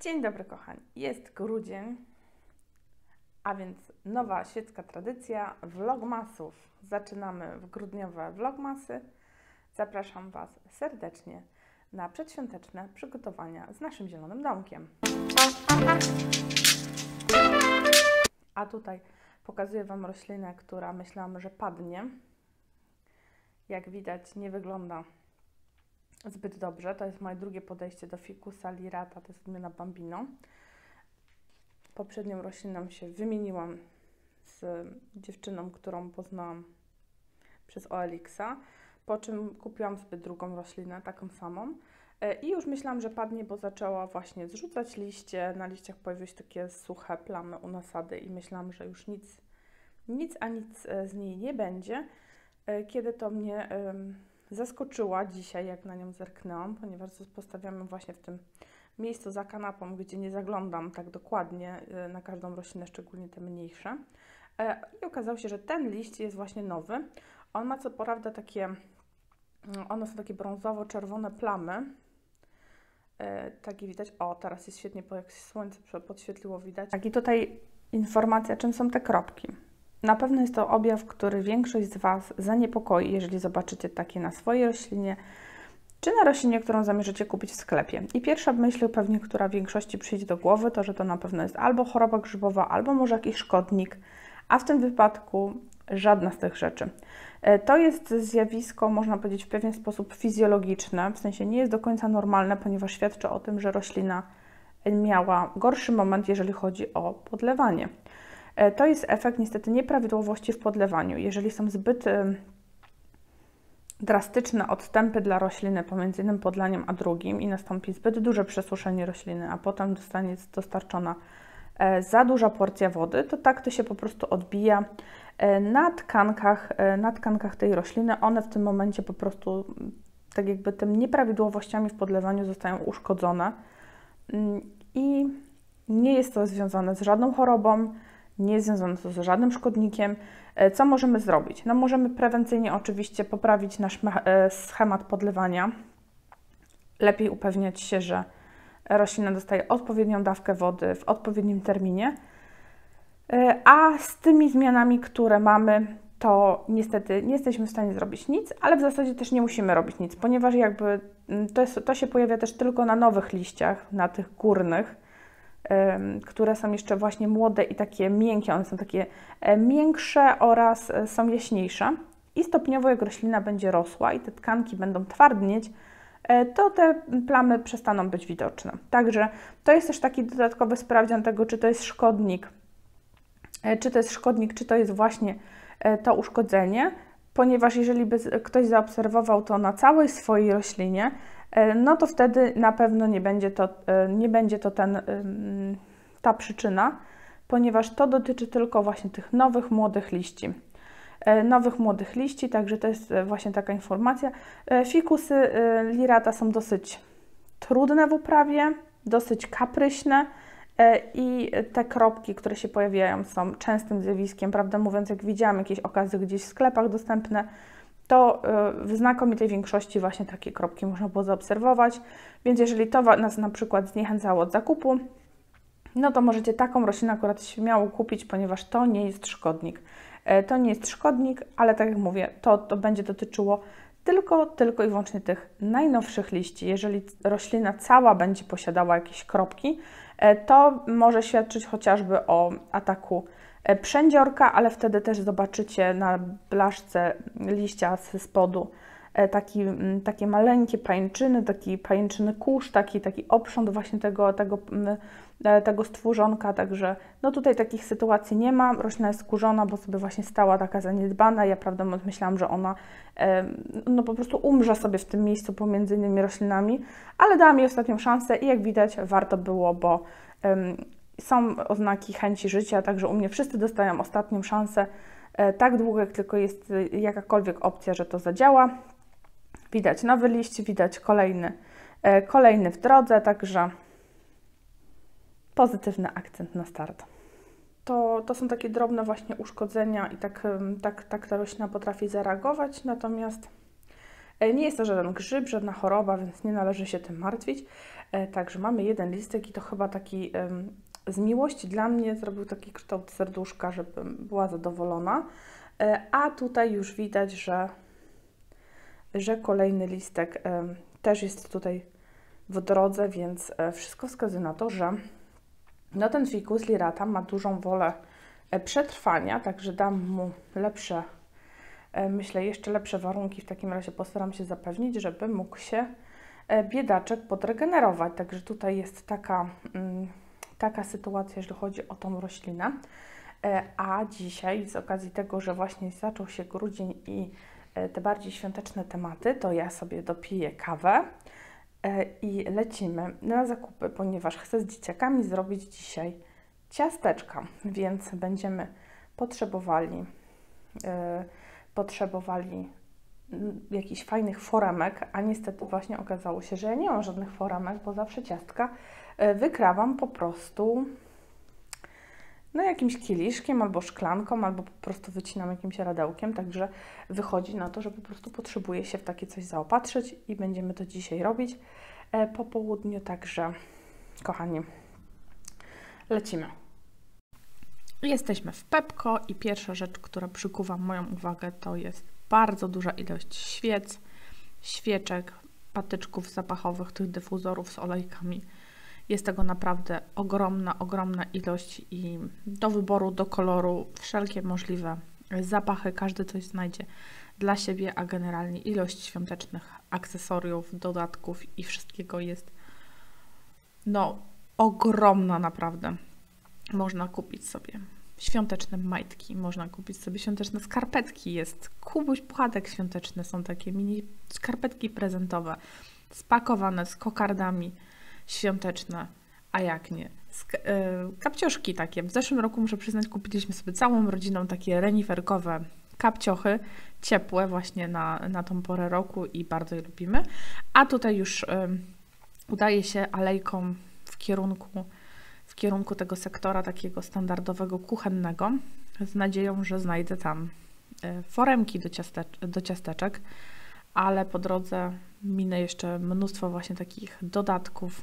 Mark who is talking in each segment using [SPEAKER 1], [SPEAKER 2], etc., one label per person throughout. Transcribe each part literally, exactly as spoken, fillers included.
[SPEAKER 1] Dzień dobry kochani, jest grudzień, a więc nowa świecka tradycja vlogmasów. Zaczynamy w grudniowe vlogmasy. Zapraszam Was serdecznie na przedświąteczne przygotowania z naszym zielonym domkiem. A tutaj pokazuję Wam roślinę, która myślałam, że padnie. Jak widać, nie wygląda zbyt dobrze. To jest moje drugie podejście do Ficusa lirata, to jest odmiana Bambino. Poprzednią rośliną się wymieniłam z dziewczyną, którą poznałam przez O L X-a, po czym kupiłam sobie drugą roślinę, taką samą. I już myślałam, że padnie, bo zaczęła właśnie zrzucać liście. Na liściach pojawiły się takie suche plamy u nasady i myślałam, że już nic, nic a nic z niej nie będzie. Kiedy to mnie um, zaskoczyła dzisiaj, jak na nią zerknęłam, ponieważ postawiamy właśnie w tym miejscu za kanapą, gdzie nie zaglądam tak dokładnie na każdą roślinę, szczególnie te mniejsze. I okazało się, że ten liść jest właśnie nowy. On ma co prawda takie, one są takie brązowo-czerwone plamy. Takie widać, o teraz jest świetnie, bo jak słońce podświetliło widać. Tak i tutaj informacja, czym są te kropki. Na pewno jest to objaw, który większość z Was zaniepokoi, jeżeli zobaczycie takie na swojej roślinie, czy na roślinie, którą zamierzycie kupić w sklepie. I pierwsza myśl pewnie, która większości przyjdzie do głowy, to, że to na pewno jest albo choroba grzybowa, albo może jakiś szkodnik, a w tym wypadku żadna z tych rzeczy. To jest zjawisko, można powiedzieć, w pewien sposób fizjologiczne, w sensie nie jest do końca normalne, ponieważ świadczy o tym, że roślina miała gorszy moment, jeżeli chodzi o podlewanie. To jest efekt niestety nieprawidłowości w podlewaniu. Jeżeli są zbyt drastyczne odstępy dla rośliny pomiędzy jednym podlaniem a drugim i nastąpi zbyt duże przesuszenie rośliny, a potem zostanie dostarczona za duża porcja wody, to tak to się po prostu odbija na tkankach, na tkankach tej rośliny. One w tym momencie po prostu tak jakby tymi nieprawidłowościami w podlewaniu zostają uszkodzone i nie jest to związane z żadną chorobą, nie jest związane to z żadnym szkodnikiem. Co możemy zrobić? No możemy prewencyjnie oczywiście poprawić nasz schemat podlewania. Lepiej upewniać się, że roślina dostaje odpowiednią dawkę wody w odpowiednim terminie. A z tymi zmianami, które mamy, to niestety nie jesteśmy w stanie zrobić nic, ale w zasadzie też nie musimy robić nic, ponieważ jakby to, jest, to się pojawia też tylko na nowych liściach, na tych górnych, które są jeszcze właśnie młode i takie miękkie, one są takie miększe oraz są jaśniejsze i stopniowo jak roślina będzie rosła i te tkanki będą twardnieć, to te plamy przestaną być widoczne. Także to jest też taki dodatkowy sprawdzian tego, czy to jest szkodnik, czy to jest szkodnik, czy to jest właśnie to uszkodzenie, ponieważ jeżeli by ktoś zaobserwował to na całej swojej roślinie, no to wtedy na pewno nie będzie to, nie będzie to ten, ta przyczyna, ponieważ to dotyczy tylko właśnie tych nowych, młodych liści. Nowych, młodych liści, także to jest właśnie taka informacja. Ficusy lirata są dosyć trudne w uprawie, dosyć kapryśne i te kropki, które się pojawiają, są częstym zjawiskiem. Prawdę mówiąc, jak widziałam jakieś okazy gdzieś w sklepach dostępne, to w znakomitej większości właśnie takie kropki można było zaobserwować, więc jeżeli to nas na przykład zniechęcało od zakupu, no to możecie taką roślinę akurat śmiało kupić, ponieważ to nie jest szkodnik. To nie jest szkodnik, ale tak jak mówię, to, to będzie dotyczyło tylko, tylko i wyłącznie tych najnowszych liści. Jeżeli roślina cała będzie posiadała jakieś kropki, to może świadczyć chociażby o ataku przędziorka, ale wtedy też zobaczycie na blaszce liścia z spodu taki, takie maleńkie pajęczyny, taki pajęczyny kurz, taki, taki oprząd właśnie tego, tego, tego stworzonka, także no tutaj takich sytuacji nie ma. Roślina jest skurzona, bo sobie właśnie stała taka zaniedbana. Ja prawdę mówiąc myślałam, że ona no po prostu umrze sobie w tym miejscu pomiędzy innymi roślinami, ale dałam jej ostatnią szansę i jak widać warto było, bo um, są oznaki chęci życia, także u mnie wszyscy dostają ostatnią szansę tak długo, jak tylko jest jakakolwiek opcja, że to zadziała. Widać nowy liść, widać kolejny, kolejny w drodze, także pozytywny akcent na start. To, to są takie drobne właśnie uszkodzenia i tak, tak, tak ta roślina potrafi zareagować, natomiast Nie jest to żaden grzyb, żadna choroba, więc nie należy się tym martwić. Także mamy jeden listek i to chyba taki z miłości dla mnie zrobił taki kształt serduszka, żebym była zadowolona. A tutaj już widać, że, że kolejny listek też jest tutaj w drodze, więc wszystko wskazuje na to, że no ten ficus lirata ma dużą wolę przetrwania, także dam mu lepsze, myślę, jeszcze lepsze warunki. W takim razie postaram się zapewnić, żeby mógł się biedaczek podregenerować. Także tutaj jest taka, taka sytuacja, jeżeli chodzi o tą roślinę. A dzisiaj z okazji tego, że właśnie zaczął się grudzień i te bardziej świąteczne tematy, to ja sobie dopiję kawę i lecimy na zakupy, ponieważ chcę z dzieciakami zrobić dzisiaj ciasteczka, więc będziemy potrzebowali, yy, potrzebowali jakichś fajnych foremek, a niestety właśnie okazało się, że ja nie mam żadnych foremek, bo zawsze ciastka yy, wykrawam po prostu no jakimś kieliszkiem albo szklanką, albo po prostu wycinam jakimś radełkiem, także wychodzi na to, że po prostu potrzebuję się w takie coś zaopatrzyć i będziemy to dzisiaj robić e, po południu, także kochani, lecimy. Jesteśmy w Pepco i pierwsza rzecz, która przykuwa moją uwagę, to jest bardzo duża ilość świec, świeczek, patyczków zapachowych, tych dyfuzorów z olejkami. Jest tego naprawdę ogromna, ogromna ilość i do wyboru, do koloru, wszelkie możliwe zapachy, każdy coś znajdzie dla siebie, a generalnie ilość świątecznych akcesoriów, dodatków i wszystkiego jest no ogromna naprawdę. Można kupić sobie świąteczne majtki, można kupić sobie świąteczne skarpetki, jest kubuś puchatek świąteczny, są takie mini skarpetki prezentowe, spakowane z kokardami świąteczne, a jak nie, Sk- yy, kapcioszki takie. W zeszłym roku, muszę przyznać, kupiliśmy sobie całą rodziną takie reniferkowe kapciochy, ciepłe właśnie na, na tą porę roku i bardzo je lubimy. A tutaj już yy, udaje się alejką w kierunku, w kierunku tego sektora takiego standardowego, kuchennego, z nadzieją, że znajdę tam yy, foremki do, ciaste- do ciasteczek, ale po drodze minę jeszcze mnóstwo właśnie takich dodatków,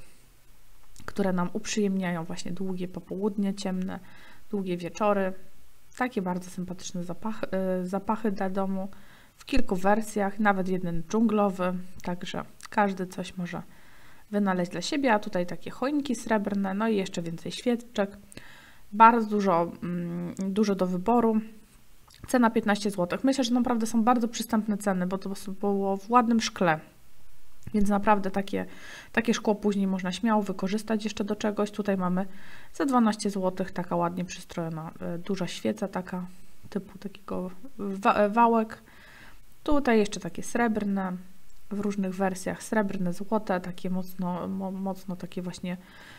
[SPEAKER 1] które nam uprzyjemniają właśnie długie popołudnie, ciemne, długie wieczory. Takie bardzo sympatyczne zapachy, zapachy dla domu w kilku wersjach, nawet jeden dżunglowy, także każdy coś może wynaleźć dla siebie, a tutaj takie choinki srebrne, no i jeszcze więcej świeczek. Bardzo dużo, dużo do wyboru. Cena piętnaście złotych. Myślę, że naprawdę są bardzo przystępne ceny, bo to było w ładnym szkle. Więc naprawdę takie, takie szkło później można śmiało wykorzystać jeszcze do czegoś. Tutaj mamy za dwanaście złotych taka ładnie przystrojona duża świeca, taka typu takiego wa wałek. Tutaj jeszcze takie srebrne, w różnych wersjach srebrne, złote, takie mocno, mo, mocno takie właśnie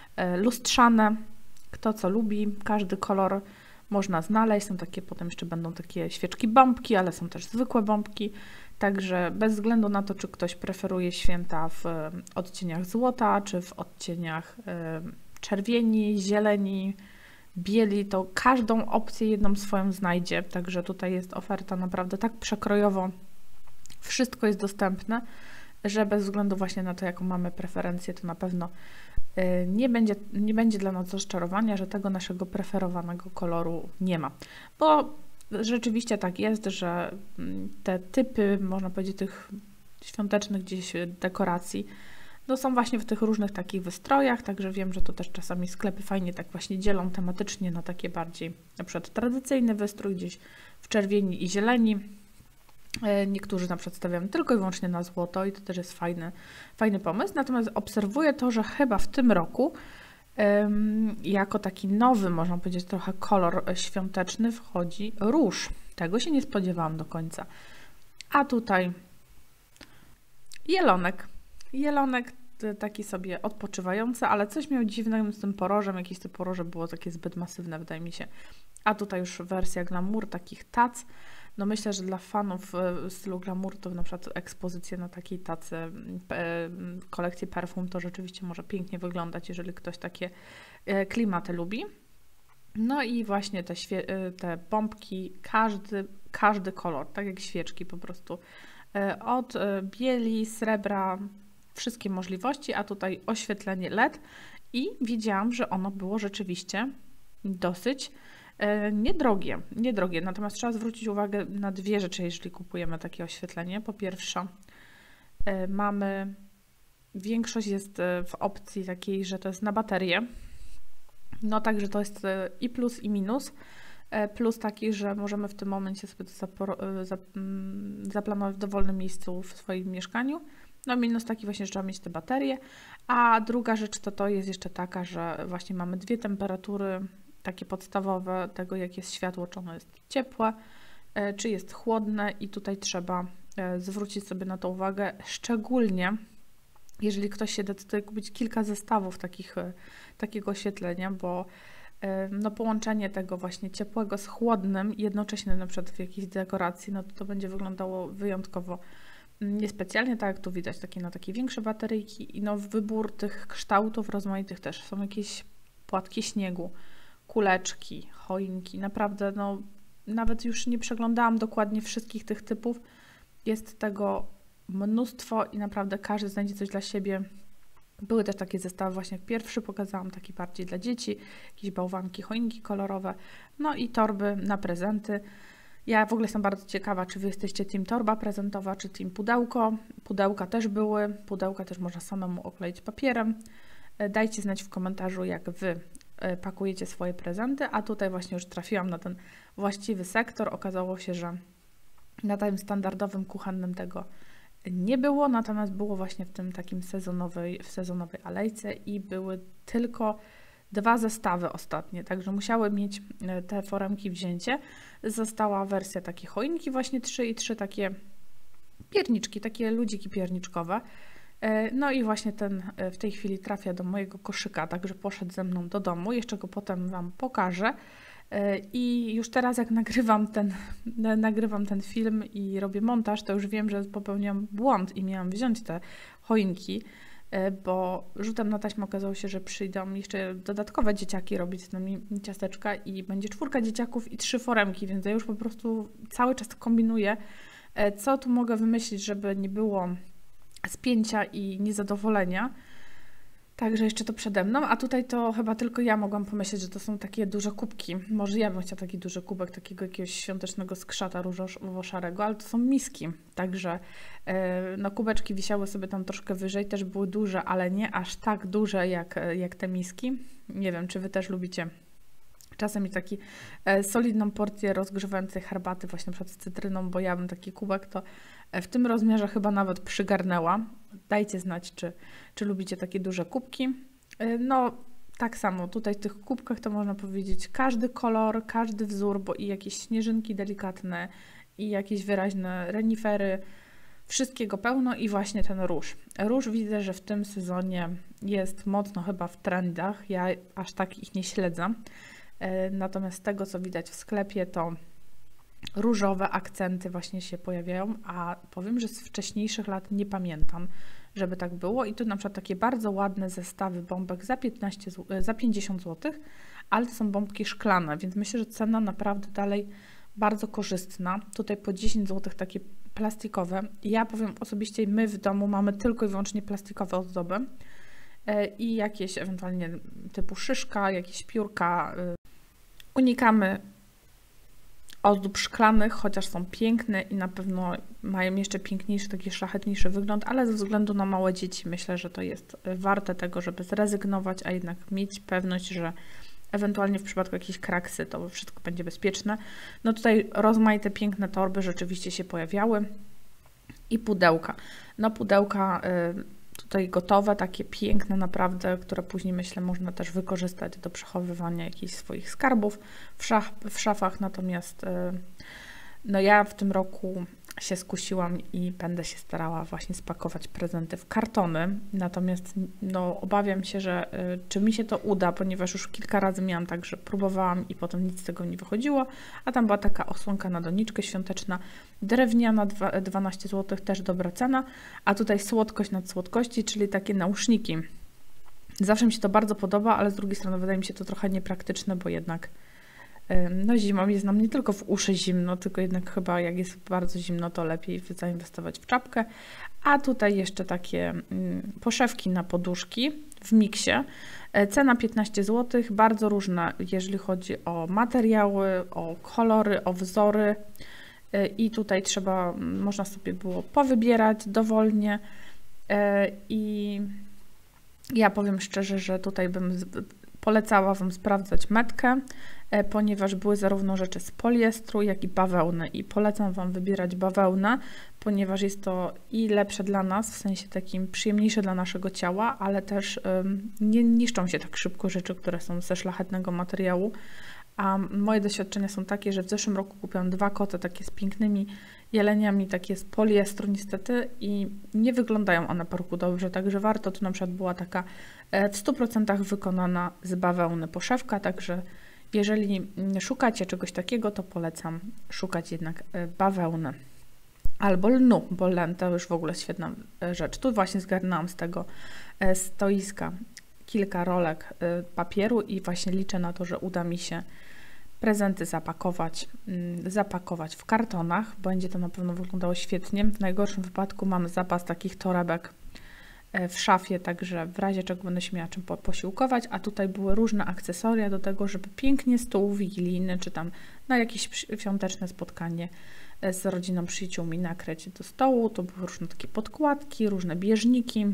[SPEAKER 1] lustrzane. Kto co lubi, każdy kolor można znaleźć. Są takie, potem jeszcze będą takie świeczki bombki, ale są też zwykłe bombki. Także bez względu na to, czy ktoś preferuje święta w odcieniach złota, czy w odcieniach czerwieni, zieleni, bieli, to każdą opcję jedną swoją znajdzie. Także tutaj jest oferta naprawdę tak przekrojowo. Wszystko jest dostępne, że bez względu właśnie na to, jaką mamy preferencję, to na pewno nie będzie, nie będzie dla nas rozczarowania, że tego naszego preferowanego koloru nie ma. Bo rzeczywiście tak jest, że te typy, można powiedzieć, tych świątecznych gdzieś dekoracji, no są właśnie w tych różnych takich wystrojach, także wiem, że to też czasami sklepy fajnie tak właśnie dzielą tematycznie na takie bardziej, na przykład tradycyjny wystrój gdzieś w czerwieni i zieleni. Niektórzy na przykład stawiają tylko i wyłącznie na złoto i to też jest fajny, fajny pomysł. Natomiast obserwuję to, że chyba w tym roku ym, jako taki nowy, można powiedzieć, trochę kolor świąteczny wchodzi róż. Tego się nie spodziewałam do końca. A tutaj jelonek. Jelonek taki sobie odpoczywający, ale coś miał dziwnego z tym porożem. Jakieś to poroże było takie zbyt masywne, wydaje mi się. A tutaj już wersja glamour, takich tac. No myślę, że dla fanów stylu glamour to na przykład ekspozycja na takiej tacy kolekcji perfum to rzeczywiście może pięknie wyglądać, jeżeli ktoś takie klimaty lubi. No i właśnie te, te bombki, każdy, każdy kolor, tak jak świeczki po prostu Od bieli, srebra, wszystkie możliwości, a tutaj oświetlenie L E D i widziałam, że ono było rzeczywiście dosyć niedrogie, niedrogie. Natomiast trzeba zwrócić uwagę na dwie rzeczy, jeżeli kupujemy takie oświetlenie. Po pierwsze, mamy, większość jest w opcji takiej, że to jest na baterię. No także to jest i plus, i minus. Plus taki, że możemy w tym momencie sobie to zaplanować w dowolnym miejscu w swoim mieszkaniu. No minus taki właśnie, że trzeba mieć te baterie. A druga rzecz to to jest jeszcze taka, że właśnie mamy dwie temperatury takie podstawowe tego, jak jest światło, czy ono jest ciepłe, czy jest chłodne i tutaj trzeba zwrócić sobie na to uwagę, szczególnie jeżeli ktoś się decyduje kupić kilka zestawów takich, takiego oświetlenia, bo no, połączenie tego właśnie ciepłego z chłodnym, jednocześnie na przykład w jakiejś dekoracji, no to, to będzie wyglądało wyjątkowo niespecjalnie, tak jak tu widać, takie, no, takie większe bateryjki i no, wybór tych kształtów rozmaitych też. Są jakieś płatki śniegu, kuleczki, choinki, naprawdę no, nawet już nie przeglądałam dokładnie wszystkich tych typów, jest tego mnóstwo i naprawdę każdy znajdzie coś dla siebie. Były też takie zestawy, właśnie jak pierwszy pokazałam, taki bardziej dla dzieci, jakieś bałwanki, choinki kolorowe, no i torby na prezenty. Ja w ogóle jestem bardzo ciekawa, czy Wy jesteście team torba prezentowa, czy team pudełko. Pudełka też były, pudełka też można samemu okleić papierem. Dajcie znać w komentarzu, jak Wy pakujecie swoje prezenty, a tutaj właśnie już trafiłam na ten właściwy sektor. Okazało się, że na tym standardowym kuchennym tego nie było, natomiast było właśnie w tym takim sezonowej, w sezonowej alejce i były tylko dwa zestawy ostatnie, także musiały mieć te foremki wzięcie. Została wersja takiej choinki właśnie trzy i trzy takie pierniczki, takie ludziki pierniczkowe. No i właśnie ten w tej chwili trafia do mojego koszyka, także poszedł ze mną do domu, jeszcze go potem Wam pokażę. I już teraz jak nagrywam ten, nagrywam ten film i robię montaż, to już wiem, że popełniłam błąd i miałam wziąć te choinki, bo rzutem na taśmę okazało się, że przyjdą jeszcze dodatkowe dzieciaki robić z nami ciasteczka i będzie czwórka dzieciaków i trzy foremki, więc ja już po prostu cały czas kombinuję, co tu mogę wymyślić, żeby nie było spięcia i niezadowolenia. Także jeszcze to przede mną, a tutaj to chyba tylko ja mogłam pomyśleć, że to są takie duże kubki. Może ja bym chciała taki duży kubek, takiego jakiegoś świątecznego skrzata różowo-szarego, ale to są miski. Także no, kubeczki wisiały sobie tam troszkę wyżej, też były duże, ale nie aż tak duże jak, jak te miski. Nie wiem, czy Wy też lubicie czasem mieć taki solidną porcję rozgrzewającej herbaty właśnie przed cytryną, bo ja bym taki kubek to w tym rozmiarze chyba nawet przygarnęła. Dajcie znać, czy, czy lubicie takie duże kubki. No tak samo, tutaj w tych kubkach to można powiedzieć każdy kolor, każdy wzór, bo i jakieś śnieżynki delikatne, i jakieś wyraźne renifery, wszystkiego pełno i właśnie ten róż. Róż widzę, że w tym sezonie jest mocno chyba w trendach, ja aż tak ich nie śledzę. Natomiast z tego, co widać w sklepie, to różowe akcenty właśnie się pojawiają, a powiem, że z wcześniejszych lat nie pamiętam, żeby tak było. I tu na przykład takie bardzo ładne zestawy bombek za, piętnaście, za pięćdziesiąt złotych, ale to są bombki szklane, więc myślę, że cena naprawdę dalej bardzo korzystna. Tutaj po dziesięć złotych takie plastikowe. Ja powiem osobiście, my w domu mamy tylko i wyłącznie plastikowe ozdoby i jakieś ewentualnie typu szyszka, jakieś piórka. Unikamy ozdób szklanych, chociaż są piękne i na pewno mają jeszcze piękniejszy, taki szlachetniejszy wygląd, ale ze względu na małe dzieci myślę, że to jest warte tego, żeby zrezygnować, a jednak mieć pewność, że ewentualnie w przypadku jakiejś kraksy to wszystko będzie bezpieczne. No tutaj rozmaite piękne torby rzeczywiście się pojawiały i pudełka. No pudełka tutaj gotowe, takie piękne naprawdę, które później myślę można też wykorzystać do przechowywania jakichś swoich skarbów w, szaf, w szafach, natomiast no ja w tym roku się skusiłam i będę się starała właśnie spakować prezenty w kartony, natomiast no obawiam się, że y, czy mi się to uda, ponieważ już kilka razy miałam tak, że próbowałam i potem nic z tego nie wychodziło, a tam była taka osłonka na doniczkę świąteczna, drewniana, dwanaście złotych, też dobra cena, a tutaj słodkość nad słodkości, czyli takie nauszniki. Zawsze mi się to bardzo podoba, ale z drugiej strony wydaje mi się to trochę niepraktyczne, bo jednak No zimą jest nam nie tylko w uszy zimno, tylko jednak chyba jak jest bardzo zimno, to lepiej zainwestować w czapkę. A tutaj jeszcze takie poszewki na poduszki w miksie. Cena piętnaście złotych, bardzo różna, jeżeli chodzi o materiały, o kolory, o wzory. I tutaj trzeba, można sobie było powybierać dowolnie. I ja powiem szczerze, że tutaj bym polecała Wam sprawdzać metkę, ponieważ były zarówno rzeczy z poliestru, jak i bawełny. I polecam Wam wybierać bawełnę, ponieważ jest to i lepsze dla nas, w sensie takim przyjemniejsze dla naszego ciała, ale też um, nie niszczą się tak szybko rzeczy, które są ze szlachetnego materiału. A moje doświadczenia są takie, że w zeszłym roku kupiłam dwa koty takie z pięknymi jeleniami, takie z poliestru niestety i nie wyglądają one parku dobrze, także warto, tu na przykład była taka w stu procentach wykonana z bawełny poszewka, także jeżeli szukacie czegoś takiego, to polecam szukać jednak bawełny albo lnu, bo len to już w ogóle świetna rzecz. Tu właśnie zgarnęłam z tego stoiska kilka rolek papieru i właśnie liczę na to, że uda mi się prezenty zapakować, zapakować w kartonach. Będzie to na pewno wyglądało świetnie. W najgorszym wypadku mamy zapas takich torebek w szafie, także w razie czego będę się miała czym posiłkować, a tutaj były różne akcesoria do tego, żeby pięknie stół wigilijny, czy tam na jakieś świąteczne spotkanie z rodziną, przyjaciółmi nakryć do stołu. To były różne takie podkładki, różne bieżniki,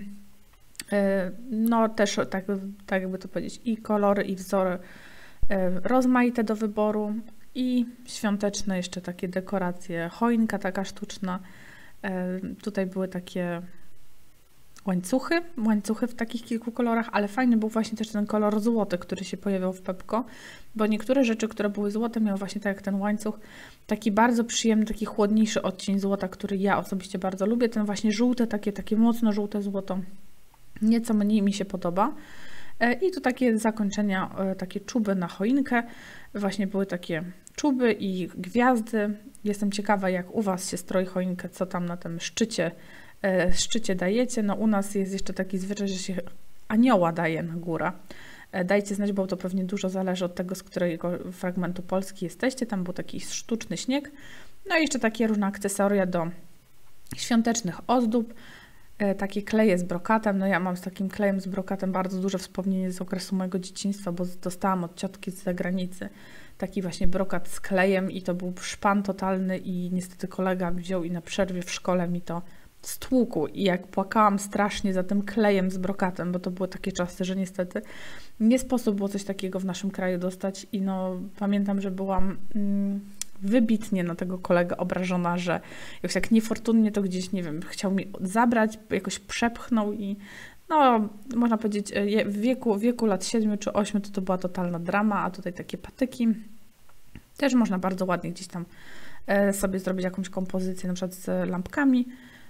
[SPEAKER 1] no też tak, tak jakby to powiedzieć, i kolory, i wzory rozmaite do wyboru i świąteczne jeszcze takie dekoracje, choinka taka sztuczna. Tutaj były takie łańcuchy, łańcuchy w takich kilku kolorach, ale fajny był właśnie też ten kolor złoty, który się pojawiał w Pepco, bo niektóre rzeczy, które były złote, miały właśnie tak jak ten łańcuch, taki bardzo przyjemny, taki chłodniejszy odcień złota, który ja osobiście bardzo lubię, ten właśnie żółte, takie, takie mocno żółte złoto, nieco mniej mi się podoba. I tu takie zakończenia, takie czuby na choinkę, właśnie były takie czuby i gwiazdy. Jestem ciekawa, jak u Was się stroi choinkę, co tam na tym szczycie, szczycie dajecie. No u nas jest jeszcze taki zwyczaj, że się anioła daje na górę. Dajcie znać, bo to pewnie dużo zależy od tego, z którego fragmentu Polski jesteście. Tam był taki sztuczny śnieg. No i jeszcze takie różne akcesoria do świątecznych ozdób. Takie kleje z brokatem, no ja mam z takim klejem z brokatem bardzo duże wspomnienie z okresu mojego dzieciństwa, bo dostałam od ciotki z zagranicy taki właśnie brokat z klejem i to był szpan totalny i niestety kolega wziął i na przerwie w szkole mi to stłukł i jak płakałam strasznie za tym klejem z brokatem, bo to były takie czasy, że niestety nie sposób było coś takiego w naszym kraju dostać i no pamiętam, że byłam mm, wybitnie na tego kolegę obrażona, że jakoś tak niefortunnie to gdzieś, nie wiem, chciał mi zabrać, jakoś przepchnął i no, można powiedzieć, w wieku, w wieku lat siedmiu czy ośmiu to to była totalna drama, a tutaj takie patyki. Też można bardzo ładnie gdzieś tam sobie zrobić jakąś kompozycję, na przykład z lampkami.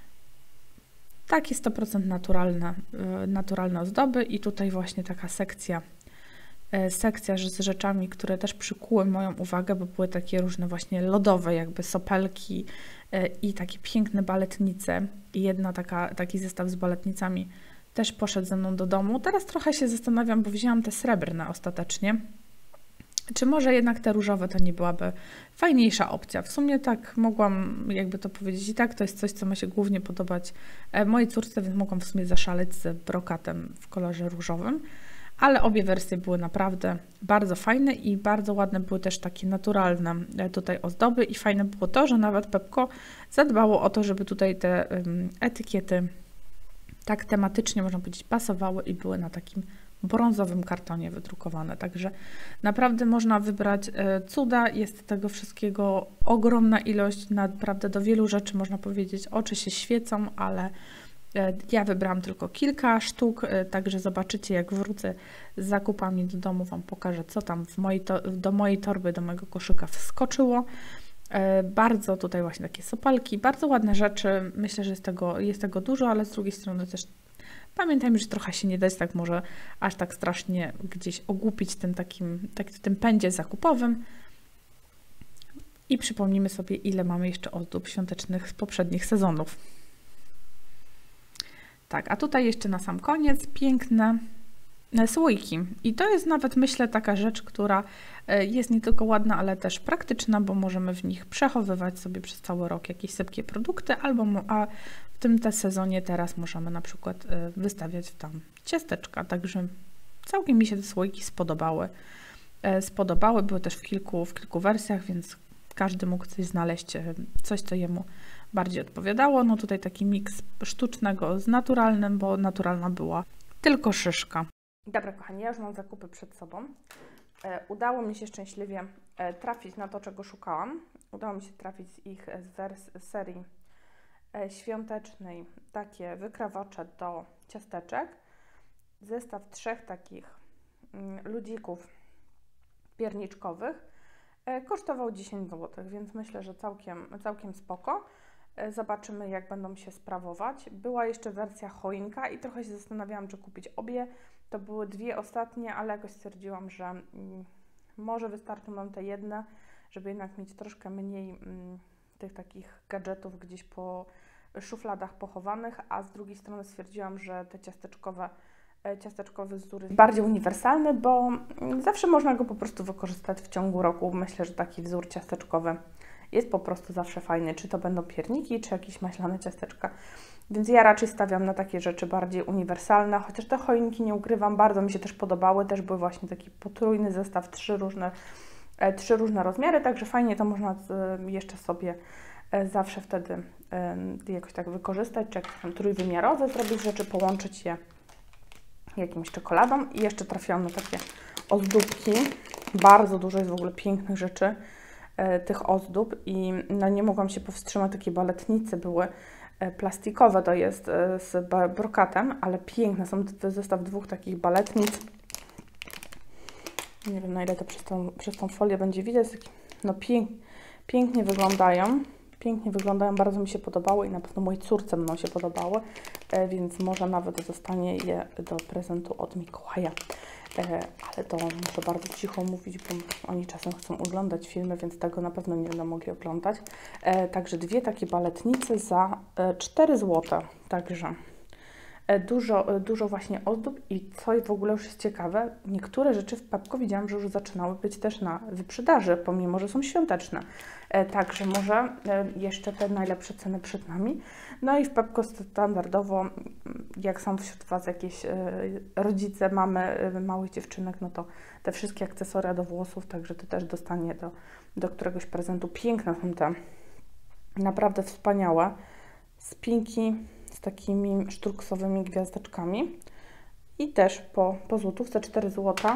[SPEAKER 1] Takie sto procent naturalne, naturalne ozdoby i tutaj właśnie taka sekcja sekcja z rzeczami, które też przykuły moją uwagę, bo były takie różne właśnie lodowe jakby sopelki i takie piękne baletnice i jedna taka, taki zestaw z baletnicami też poszedł ze mną do domu. Teraz trochę się zastanawiam, bo wzięłam te srebrne ostatecznie. Czy może jednak te różowe to nie byłaby fajniejsza opcja? W sumie tak mogłam jakby to powiedzieć i tak to jest coś, co ma się głównie podobać mojej córce, więc mogłam w sumie zaszaleć z brokatem w kolorze różowym. Ale obie wersje były naprawdę bardzo fajne i bardzo ładne były też takie naturalne tutaj ozdoby i fajne było to, że nawet Pepco zadbało o to, żeby tutaj te um, etykiety tak tematycznie, można powiedzieć, pasowały i były na takim brązowym kartonie wydrukowane. Także naprawdę można wybrać cuda, jest tego wszystkiego ogromna ilość, naprawdę do wielu rzeczy można powiedzieć, oczy się świecą, ale ja wybrałam tylko kilka sztuk, także zobaczycie, jak wrócę z zakupami do domu, Wam pokażę, co tam w mojej do mojej torby, do mojego koszyka wskoczyło. Bardzo tutaj właśnie takie sopalki, bardzo ładne rzeczy, myślę, że jest tego, jest tego dużo, ale z drugiej strony też pamiętajmy, że trochę się nie da, tak może aż tak strasznie gdzieś ogłupić tym takim, tak, w tym pędzie zakupowym. I przypomnijmy sobie, ile mamy jeszcze ozdób świątecznych z poprzednich sezonów. Tak, a tutaj jeszcze na sam koniec piękne słoiki. I to jest nawet, myślę, taka rzecz, która jest nie tylko ładna, ale też praktyczna, bo możemy w nich przechowywać sobie przez cały rok jakieś sypkie produkty, albo a w tym te sezonie teraz możemy na przykład wystawiać tam ciasteczka. Także całkiem mi się te słoiki spodobały. Spodobały, były też w kilku, w kilku wersjach, więc każdy mógł coś znaleźć, coś, co jemu bardziej odpowiadało. No tutaj taki miks sztucznego z naturalnym, bo naturalna była tylko szyszka. Dobra, kochani, ja już mam zakupy przed sobą. E, udało mi się szczęśliwie e, trafić na to, czego szukałam. Udało mi się trafić z ich z, wers- z serii e, świątecznej takie wykrawacze do ciasteczek. Zestaw trzech takich mm, ludzików pierniczkowych e, kosztował dziesięć złotych, więc myślę, że całkiem, całkiem spoko. Zobaczymy, jak będą się sprawować. Była jeszcze wersja choinka i trochę się zastanawiałam, czy kupić obie. To były dwie ostatnie, ale jakoś stwierdziłam, że mm, może wystarczą nam te jedne, żeby jednak mieć troszkę mniej mm, tych takich gadżetów gdzieś po szufladach pochowanych, a z drugiej strony stwierdziłam, że te ciasteczkowe, ciasteczkowy wzór jest bardziej uniwersalny, bo zawsze można go po prostu wykorzystać w ciągu roku. Myślę, że taki wzór ciasteczkowy jest po prostu zawsze fajny, czy to będą pierniki, czy jakieś maślane ciasteczka. Więc ja raczej stawiam na takie rzeczy bardziej uniwersalne, chociaż te choinki, nie ukrywam, bardzo mi się też podobały. Też były właśnie taki potrójny zestaw, trzy różne, e, trzy różne rozmiary, także fajnie to można z, jeszcze sobie e, zawsze wtedy e, jakoś tak wykorzystać, czy jakiś tam trójwymiarowy zrobić rzeczy, połączyć je jakimś czekoladą. I jeszcze trafiłam na takie ozdóbki. Bardzo dużo jest w ogóle pięknych rzeczy, tych ozdób i no, nie mogłam się powstrzymać, takie baletnice były plastikowe, to jest z brokatem, ale piękne, są zestaw dwóch takich baletnic, nie wiem, na ile to przez tą, przez tą folię będzie widać, no pięk, pięknie wyglądają, pięknie wyglądają, bardzo mi się podobały i na pewno mojej córce będą się podobały, więc może nawet zostanie je do prezentu od Mikołaja. Ale to muszę bardzo cicho mówić, bo oni czasem chcą oglądać filmy, więc tego na pewno nie będą mogli oglądać. Także dwie takie baletnice za cztery złote. Także dużo, dużo właśnie ozdób i co w ogóle już jest ciekawe, niektóre rzeczy w Pepco widziałam, że już zaczynały być też na wyprzedaży, pomimo że są świąteczne. Także może jeszcze te najlepsze ceny przed nami. No i w Pepco standardowo, jak są wśród Was jakieś rodzice, mamy małych dziewczynek, no to te wszystkie akcesoria do włosów, także to też dostanie do, do któregoś prezentu. Piękne są te, naprawdę wspaniałe spinki z takimi sztruksowymi gwiazdeczkami i też po, po złotówce, cztery złota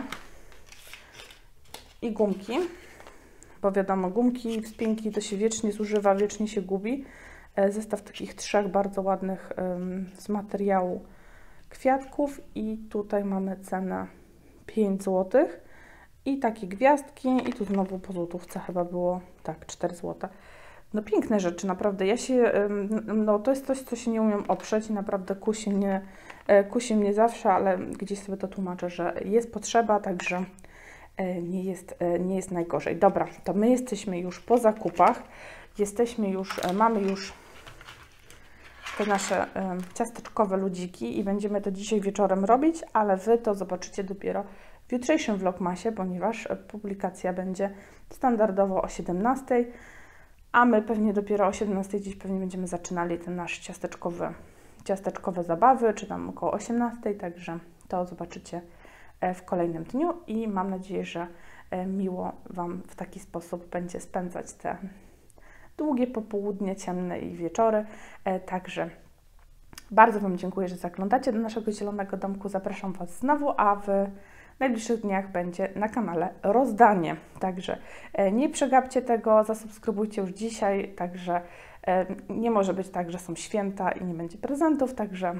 [SPEAKER 1] i gumki, bo wiadomo, gumki, spinki to się wiecznie zużywa, wiecznie się gubi. Zestaw takich trzech bardzo ładnych ym, z materiału kwiatków i tutaj mamy cenę pięć złotych i takie gwiazdki i tu znowu po złotówce chyba było, tak, cztery złote. No piękne rzeczy, naprawdę. Ja się, no to jest coś, co się nie umiem oprzeć i naprawdę kusi mnie, kusi mnie zawsze, ale gdzieś sobie to tłumaczę, że jest potrzeba, także nie jest, nie jest najgorzej. Dobra, to my jesteśmy już po zakupach, jesteśmy już, mamy już te nasze ciasteczkowe ludziki i będziemy to dzisiaj wieczorem robić, ale Wy to zobaczycie dopiero w jutrzejszym vlogmasie, ponieważ publikacja będzie standardowo o siedemnastej. A my pewnie dopiero o siedemnastej dziś pewnie będziemy zaczynali ten nasz ciasteczkowy, ciasteczkowe zabawy, czy tam około osiemnastej, także to zobaczycie w kolejnym dniu i mam nadzieję, że miło Wam w taki sposób będzie spędzać te długie popołudnie, ciemne i wieczory. Także bardzo Wam dziękuję, że zaglądacie do naszego zielonego domku. Zapraszam Was znowu, a w w najbliższych dniach będzie na kanale rozdanie. Także nie przegapcie tego, zasubskrybujcie już dzisiaj, także nie może być tak, że są święta i nie będzie prezentów, także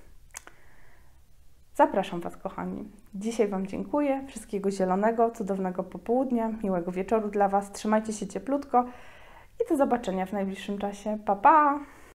[SPEAKER 1] zapraszam Was, kochani. Dzisiaj Wam dziękuję, wszystkiego zielonego, cudownego popołudnia, miłego wieczoru dla Was, trzymajcie się cieplutko i do zobaczenia w najbliższym czasie. Pa, pa!